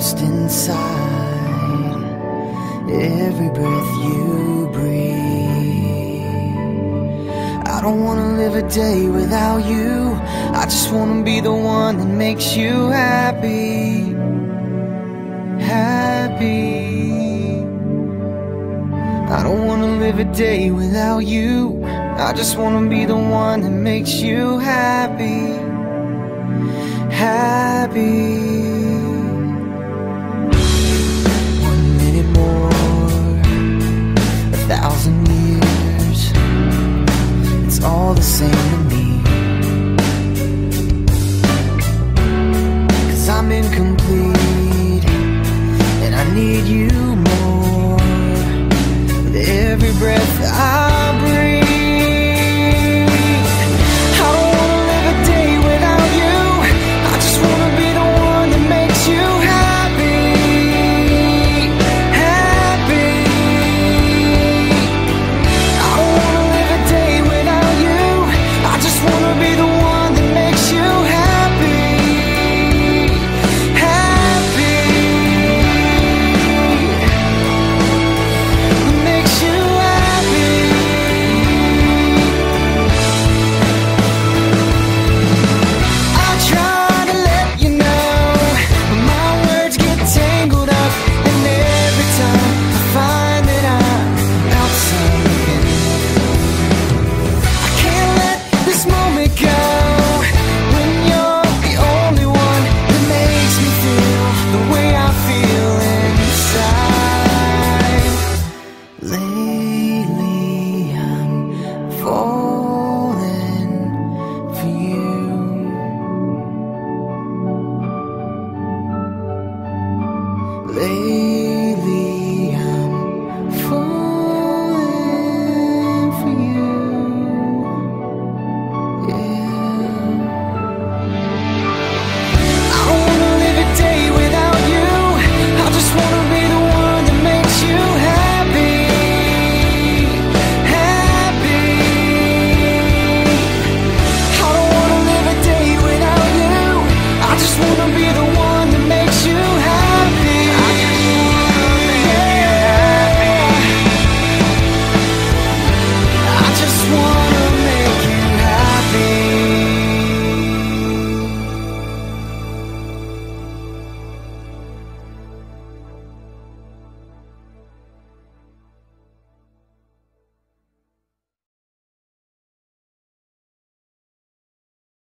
lost inside every breath you breathe. I don't wanna live a day without you. I just wanna be the one that makes you happy. Happy. I don't wanna live a day without you. I just wanna be the one that makes you happy. Happy. 1 minute more, 1,000 years, it's all the same to me. 'Cause I'm incomplete and I need you more. With every breath I